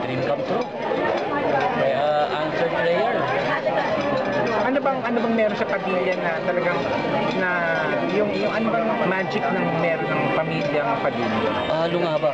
dream come true. Kaya answered prayer. Ano bang meron sa pamilya na talagang na yung ano bang magic ng meron ng pamilyang Padilla? Lungaba.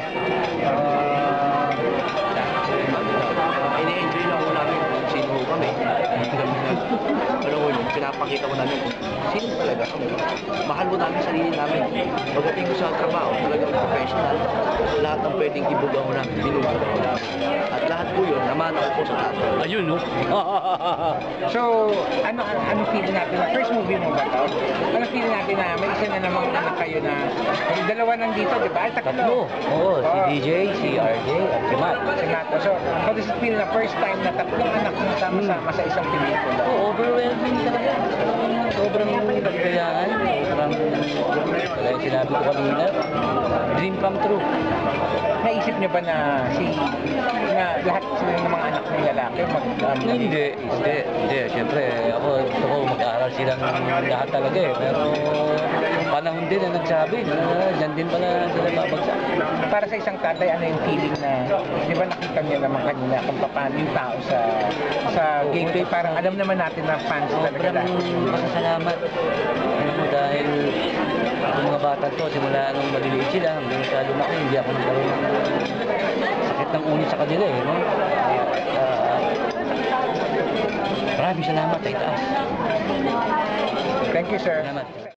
Ini-enjoy lang ko namin kung sino ho kami. Alam mo, pinapakita ko namin kung sino talaga kami. Mahal mo namin sarili namin. Pagdating ko sa trabaho, talagang professional. Lahat ng pwedeng ibuga mo namin, binubuga mo namin. At lahat po yun, naman ako po sa lahat. Ayun, no? So, ano feeling natin na first movie mo ba to? Ano feeling natin na may isa na namang anak kayo na dalawa nandito, di ba? Ay, Tatlo. Oo, si DJ, si RJ, at si Matt. Si Matt. So, how does it feel na first time na tatlong anak mo sama-sama sa isang pelikula? Oo, overwhelming talaga. Sobrang kailangan. Kaya sinabi ko kanina, dream come true. Naisip niyo ba na lahat sila ng mga anak ng lalaki Hindi. Siyempre, ako gusto ko mag-aaral silang lahat talaga eh. Pero panahon din na nagsabi na dyan din pala sila babagsak. Para sa isang tatay, ano yung feeling na, di ba nakita niyo naman kanina kung paano yung tao sa gateway, parang alam naman natin na fans talaga. Sobrang masasalamat. Dahil yung mga bata to, simula nung maliliit sila, hanggang sa lumaki, hindi ako nagkaroon ng sakit ng ulit sa kanila eh. No? Maraming salamat sa itaas. Thank you, sir. Salamat.